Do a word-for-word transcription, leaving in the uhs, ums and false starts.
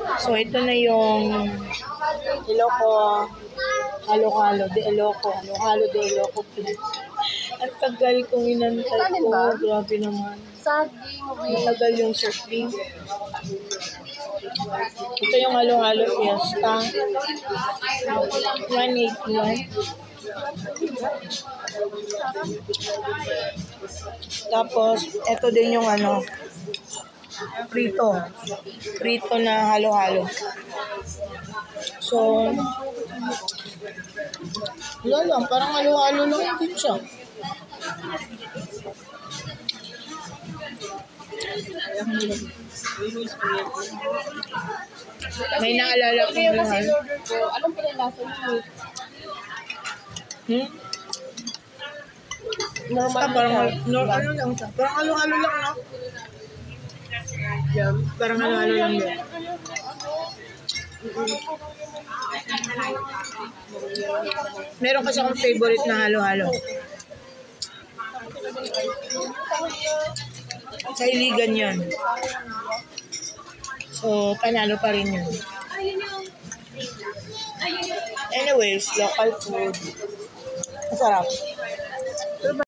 So, ito na yung Ilocos halo-halo de Ilocos. Halo-halo de Ilocos. Ang tagal kong inantay ko. Grabe naman. Ang tagal yung surfing. Ito yung halo-halo fiesta. one eighty-one. Tapos, ito din yung ano, prito. Prito na halo-halo. So, wala lang. Parang halo-halo lang din siya. May naalala kong lahat. Anong pinalasa niyo? Hmm? Basta parang, no, ano lang siya. Parang halo-halo lang, no? Parang halo-halo lang din. Meron kasi akong favorite na halo-halo. Sa Iligan yan. So, panalo pa rin yun. Anyways, local food. Masarap.